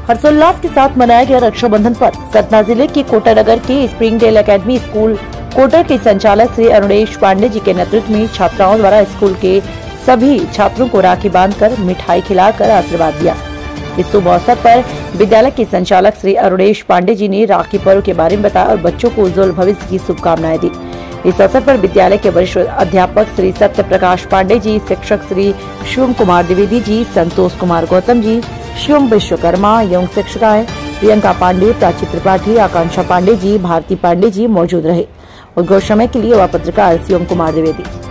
हर्षोल्लास के साथ मनाया गया रक्षाबंधन पर्व। सतना जिले के कोटानगर के स्प्रिंगडेल एकेडमी स्कूल कोटर के संचालक श्री अरुणेश पांडे जी के नेतृत्व में छात्राओं द्वारा स्कूल के सभी छात्रों को राखी बांधकर मिठाई खिलाकर आशीर्वाद दिया। इस शुभ अवसर पर विद्यालय के संचालक श्री अरुणेश पांडे जी ने राखी पर्व के बारे में बताया और बच्चों को उज्जवल भविष्य की शुभकामनाएं दी। इस अवसर पर विद्यालय के वरिष्ठ अध्यापक श्री सत्य प्रकाश पांडे जी, शिक्षक श्री शिवम कुमार द्विवेदी जी, संतोष कुमार गौतम जी, शिवम विश्वकर्मा एवं शिक्षिकाएं प्रियंका पांडे, प्राची त्रिपाठी, आकांक्षा पांडे जी, भारती पांडे जी मौजूद रहे और गौर समय के लिए वह पत्रकार शिवम कुमार द्विवेदी।